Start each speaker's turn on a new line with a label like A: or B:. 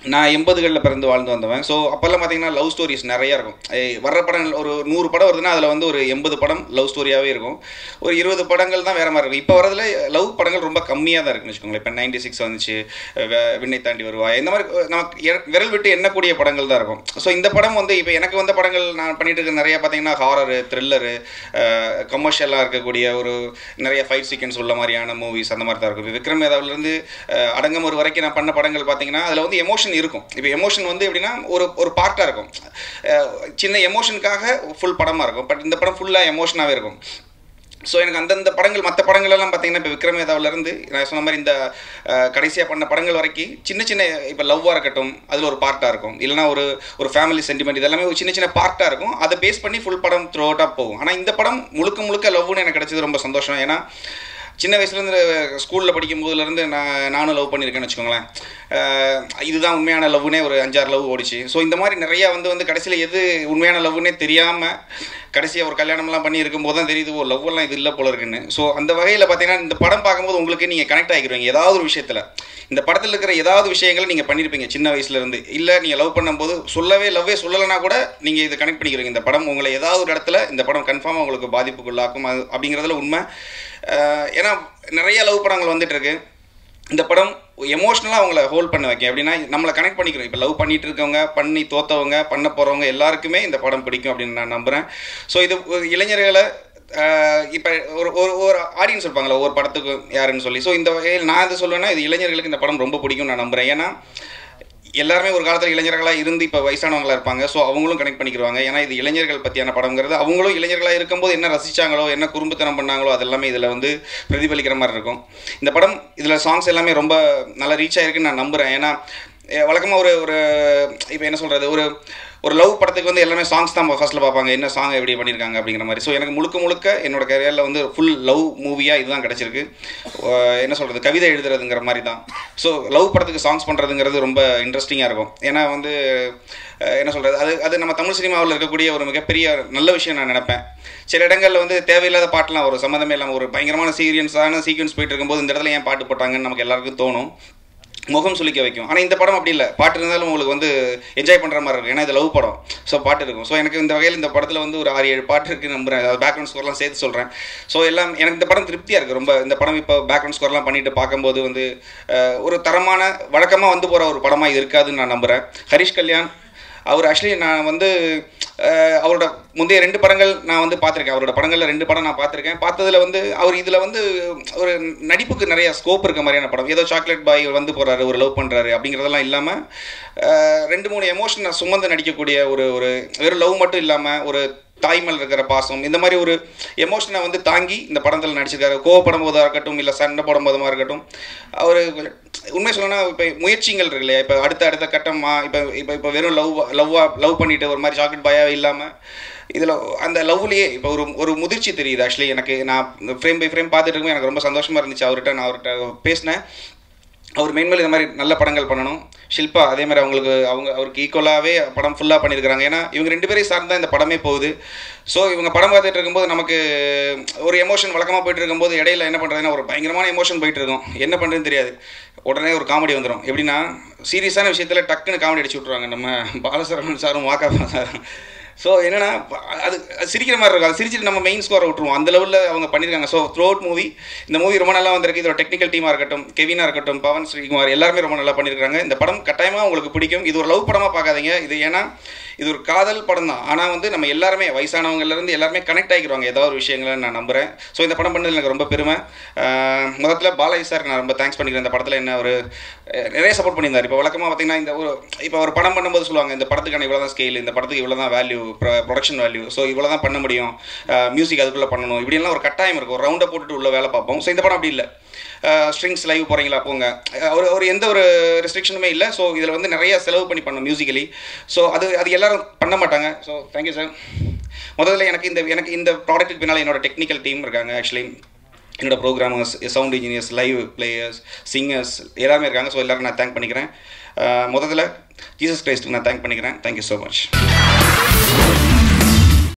A: நான் 80களில் பிறந்து வாழ்ந்து வந்தவன். ஸோ அப்போல்லாம் பார்த்தீங்கன்னா லவ் ஸ்டோரிஸ் நிறையா இருக்கும். வர்ற படங்கள் ஒரு 100 படம் வருதுன்னா அதில் வந்து ஒரு 80 படம் லவ் ஸ்டோரியாகவே இருக்கும். ஒரு 20 படங்கள் தான் வேறு மாதிரி இருக்கும். இப்போ வரதுல லவ் படங்கள் ரொம்ப கம்மியாக தான் இருக்குன்னு வச்சுக்கோங்களேன். இப்போ 96 வந்துச்சு, விண்ணை தாண்டி வருவாய், இந்த மாதிரி நமக்கு விரல் விட்டு எண்ணக்கூடிய படங்கள் தான் இருக்கும். ஸோ இந்த படம் வந்து இப்போ எனக்கு வந்த படங்கள் நான் பண்ணிட்டு இருக்க நிறையா பார்த்தீங்கன்னா ஹாரரு, த்ரில்லரு, கமர்ஷியலாக இருக்கக்கூடிய ஒரு நிறைய ஃபைட் சீக்வன்ஸ் உள்ள மாதிரியான மூவிஸ் அந்த மாதிரி தான் இருக்கும். விக்ரம் வேதாவிலேருந்து அடங்கம் ஒரு வரைக்கும் நான் பண்ண படங்கள் பார்த்தீங்கன்னா அதில் வந்து எமோஷன் இருக்கும். இப்போ எமோஷன் வந்து எப்படின்னா ஒரு பார்ட்டாக இருக்கும். சின்ன எமோஷனுக்காக ஃபுல் படமாக இருக்கும். பட் இந்த படம் ஃபுல்லாக எமோஷனாகவே இருக்கும். ஸோ எனக்கு அந்தந்த படங்கள் மற்ற படங்கள்லாம் பார்த்தீங்கன்னா இப்போ விக்ரமேதாவிலேருந்து நான் சொன்ன மாதிரி இந்த கடைசியாக பண்ண படங்கள் வரைக்கும் சின்ன சின்ன இப்போ லவ்வாக இருக்கட்டும் அதில் ஒரு பார்ட்டாக இருக்கும். இல்லைனா ஒரு ஃபேமிலி சென்டிமெண்ட் இதெல்லாமே ஒரு சின்ன சின்ன பார்ட்டாக இருக்கும். அதை பேஸ் பண்ணி ஃபுல் படம் த்ரூ அவுட்டாக போகும். ஆனால் இந்த படம் முழுக்க முழுக்க லவ்னு எனக்கு கிடச்சது ரொம்ப சந்தோஷம். ஏன்னா சின்ன வயசுலேருந்து ஸ்கூலில் படிக்கும் போதுலேருந்து நானும் லவ் பண்ணியிருக்கேன்னு வச்சுக்கோங்களேன். இதுதான் உண்மையான லவ்னே ஒரு 5-6 லவ் ஓடிச்சு. ஸோ இந்த மாதிரி நிறையா வந்து கடைசியில் எது உண்மையான லவ்னே தெரியாமல் கடைசியாக ஒரு கல்யாணம்லாம் பண்ணி இருக்கும்போது தான் தெரியுது ஓ லவ்வெல்லாம் இது இல்லை போல இருக்குன்னு. ஸோ அந்த வகையில் பார்த்தீங்கன்னா இந்த படம் பார்க்கும்போது உங்களுக்கு நீங்கள் கனெக்ட் ஆகிடுவீங்க ஏதாவது ஒரு விஷயத்தில். இந்த படத்தில் இருக்கிற ஏதாவது விஷயங்களை நீங்கள் பண்ணியிருப்பீங்க சின்ன வயசுலேருந்து. இல்லை நீங்கள் லவ் பண்ணும்போது லவ்வே சொல்லலைன்னா கூட நீங்கள் இதை கனெக்ட் பண்ணிக்கிறீங்க. இந்த படம் உங்களை ஏதாவது ஒரு இடத்துல இந்த படம் கன்ஃபார்மாக உங்களுக்கு பாதிப்புக்குள்ளாக்கும் அப்படிங்கிறதுல உண்மை. ஏன்னா நிறைய லவ் படங்கள் வந்துட்டுருக்கு. இந்த படம் எமோஷ்னலாக அவங்கள ஹோல்ட் பண்ண வைக்க எப்படின்னா நம்மளை கனெக்ட் பண்ணிக்கிறோம். இப்போ லவ் பண்ணிட்டு இருக்கவங்க, பண்ணி தோற்றவங்க, பண்ண போகிறவங்க எல்லாருக்குமே இந்த படம் பிடிக்கும் அப்படின்னு நான் நம்புகிறேன். ஸோ இது இளைஞர்களை இப்போ ஒரு ஆடியன்ஸ் இருப்பாங்களா ஒவ்வொரு படத்துக்கு யாருன்னு சொல்லி. ஸோ இந்த வகையில் நான் எது சொல்லுவேன்னா இது இளைஞர்களுக்கு இந்த படம் ரொம்ப பிடிக்கும்னு நான் நம்புகிறேன். ஏன்னா எல்லாருமே ஒரு காலத்தில் இளைஞர்களாக இருந்து இப்போ வயசானவங்களாக இருப்பாங்க. ஸோ அவங்களும் கனெக்ட் பண்ணிக்கிறாங்க. ஏன்னா இது இளைஞர்கள் பற்றியான படங்கிறது அவங்களும் இளைஞர்களாக இருக்கும்போது என்ன ரசித்தாங்களோ என்ன குறும்புத்தனம் பண்ணாங்களோ அதெல்லாமே இதில் வந்து பிரதிபலிக்கிற மாதிரி இருக்கும். இந்த படம் இதில் சாங்ஸ் எல்லாமே ரொம்ப நல்லா ரீச் ஆகிருக்குன்னு நான் நம்புகிறேன். ஏன்னா வழக்கமாக ஒரு இப்போ என்ன சொல்கிறது ஒரு லவ் படத்துக்கு வந்து எல்லாமே சாங்ஸ் தான் ஃபர்ஸ்ட்டில் பார்ப்பாங்க, என்ன சாங் எப்படி பண்ணியிருக்காங்க அப்படிங்கிற மாதிரி. ஸோ எனக்கு முழுக்க என்னோட கரியரில் வந்து ஃபுல் லவ் மூவியாக இதுதான் கிடச்சிருக்கு. என்ன சொல்கிறது கவிதை எழுதுறதுங்கிற மாதிரி தான். ஸோ லவ் படத்துக்கு சாங்ஸ் பண்ணுறதுங்கிறது ரொம்ப இன்ட்ரெஸ்டிங்காக இருக்கும். ஏன்னா வந்து என்ன சொல்கிறது அது நம்ம தமிழ் சினிமாவில் இருக்கக்கூடிய ஒரு மிகப்பெரிய நல்ல விஷயம் நான் நினைப்பேன். சில இடங்களில் வந்து தேவையில்லாத பாட்டெலாம் ஒரு சம்மந்தமே இல்லாமல் ஒரு பயங்கரமான சீக்வன்ஸ் போயிட்டு இருக்கும்போது இந்த இடத்துல ஏன் பாட்டு போட்டாங்கன்னு நமக்கு எல்லாருக்கும் தோணும், முகம் சுளிக்க வைக்கும். ஆனால் இந்த படம் அப்படி இல்லை. பாட்டு இருந்தாலும் உங்களுக்கு வந்து என்ஜாய் பண்ணுற மாதிரி இருக்கும். ஏன்னா இது லவ் படம். ஸோ பாட்டு இருக்கும். ஸோ எனக்கு இந்த வகையில் இந்த படத்தில் வந்து ஒரு 6-7 பாட்டு இருக்குன்னு நம்புகிறேன். அதாவது பேக்ரவுண்ட் ஸ்கோர்லாம் சேர்த்து சொல்கிறேன். ஸோ எல்லாம் எனக்கு இந்த படம் திருப்தியாக இருக்குது ரொம்ப. இந்த படம் இப்போ பேக்ரவுண்ட் ஸ்கோர்லாம் பண்ணிட்டு பார்க்கும்போது வந்து ஒரு தரமான வழக்கமாக வந்து போகிற ஒரு படமாக இது இருக்காதுன்னு நான் நம்புகிறேன். ஹரிஷ் கல்யாண் அவர் ஆக்சுவலி நான் வந்து அவரோட முந்தைய 2 படங்கள் நான் வந்து பார்த்துருக்கேன். அவரோட படங்களில் 2 படம் நான் பார்த்துருக்கேன். பார்த்ததில் வந்து அவர் இதில் வந்து ஒரு நடிப்புக்கு நிறைய ஸ்கோப் இருக்க மாதிரியான படம். ஏதோ சாக்லேட் பாய் வந்து போகிறாரு, ஒரு லவ் பண்ணுறாரு அப்படிங்கிறதெல்லாம் இல்லாமல் 2-3 எமோஷனை சுமந்து நடிக்கக்கூடிய ஒரு வெறும் லவ் மட்டும் இல்லாமல் ஒரு தாய்மல் இருக்கிற பாசம் இந்த மாதிரி ஒரு எமோஷனை வந்து தாங்கி இந்த படத்தில் நடிச்சிருக்காரு. கோவப்படும் போதாக இருக்கட்டும், இல்லை சண்டை போடும் போதுமாக இருக்கட்டும், அவர் உண்மை சொல்லணும்னா இப்போ முயற்சிகள் இருக்கு இல்லையா, இப்போ அடுத்த கட்டமாக இப்போ வெறும் லவ் பண்ணிட்டு ஒரு மாதிரி சாக்லேட் பாயாக இல்லாமல் இதில் அந்த லவ்லேயே இப்போ ஒரு முதிர்ச்சி தெரியுது. ஆக்சுவலி எனக்கு நான் ஃப்ரேம் பை ஃப்ரேம் பார்த்துட்டு இருக்கும்போது எனக்கு ரொம்ப சந்தோஷமாக இருந்துச்சு. நான் அவர்கிட்ட பேசினேன். அவர் மெயின்மேல் இந்த மாதிரி நல்ல படங்கள் பண்ணணும். ஷில்பா அதே மாதிரி அவருக்கு ஈக்குவலாகவே படம் ஃபுல்லாக பண்ணியிருக்கிறாங்க. ஏன்னா இவங்க 2 பேரையும் சார்ந்து தான் இந்த படமே போகுது. ஸோ இவங்க படம் பார்த்துட்டு இருக்கும்போது நமக்கு ஒரு எமோஷன் வழக்கமாக போயிட்டு இருக்கும்போது இடையில என்ன பண்ணுறதுன்னா ஒரு பயங்கரமான எமோஷன் போயிட்டு இருக்கும். என்ன பண்ணுறதுன்னு தெரியாது. உடனே ஒரு காமெடி வந்துடும். எப்படின்னா சீரியஸான விஷயத்தில் டக்குன்னு காமெடி அடிச்சு விட்ருவாங்க நம்ம பாலசரவணன் சாரும் வாக்கா சாரும். ஸோ என்னென்னா அது சிரிக்கிற மாதிரி இருக்கும். அது சிரிச்சிட்டு நம்ம மெயின் ஸ்கோரை விட்டுருவோம். அந்த லெவலில் அவங்க பண்ணியிருக்காங்க. ஸோ த்ரூ அவுட் மூவி இந்த மூவி ரொம்ப நல்லா வந்திருக்கு. இதோட டெக்னிக்கல் டீமாக இருக்கட்டும், கெவினாக இருக்கட்டும், பவன் ஸ்ரீகுமார் எல்லாருமே ரொம்ப நல்லா பண்ணியிருக்காங்க. இந்த படம் கட்டாயமாக உங்களுக்கு பிடிக்கும். இது ஒரு லவ் படமாக பார்க்காதீங்க. இது ஏன்னா இது ஒரு காதல் படம் தான். ஆனால் வந்து நம்ம எல்லாருமே வயசானவங்கலேருந்து எல்லாருமே கனெக்ட் ஆகிடுவாங்க ஏதாவது ஒரு விஷயங்களை நான் நம்புகிறேன். ஸோ இந்த படம் பண்ணது எனக்கு ரொம்ப பெருமை. முதல்ல பாலாஜி சாருக்கு நான் ரொம்ப தேங்க்ஸ் பண்ணிக்கிறேன். இந்த படத்தில் என்ன ஒரு நிறைய சப்போர்ட் பண்ணியிருந்தார். இப்போ வழக்கமாக பார்த்தீங்கன்னா இப்போ ஒரு படம் பண்ணும்போது சொல்லுவாங்க இந்த படத்துக்கான இவ்வளோ தான் ஸ்கேல், இந்த படத்துக்கு இவ்வளோ தான் வேல்யூ, ப்ரொடக்ஷன் வேல்யூ, ஸோ இவ்வளோ தான் பண்ண முடியும், மியூசிக் அதுக்குள்ளே பண்ணணும், இப்படிலாம் ஒரு கட்டாயம் இருக்கும். ஒரு ரவுண்டை போட்டுட்டு உள்ள வேலை பார்ப்போம். ஸோ இந்த படம் அப்படி இல்லை. ஸ்ட்ரிங்ஸ் லைவ் போகிறீங்களா போங்க, ஒரு எந்த ஒரு ரெஸ்ட்ரிக்ஷனுமே இல்லை. ஸோ இதில் வந்து நிறைய செலவு பண்ணி பண்ணணும் மியூசிக்கலி. ஸோ அது எல்லாரும் பண்ண மாட்டாங்க. So thank you sir. முதல்ல எனக்கு இந்த ப்ராடக்ட்டுக்கு பின்னால் என்னோட டெக்னிக்கல் டீம் இருக்காங்க. ஆக்சுவலி என்னோட programmers, sound engineers, live players, singers எல்லாருமே இருக்காங்க. ஸோ எல்லாரும் நான் தேங்க் பண்ணிக்கிறேன். முதல்ல ஜீசஸ் கிரைஸ்ட்டுக்கு நான் தேங்க் பண்ணிக்கிறேன். Thank you so much.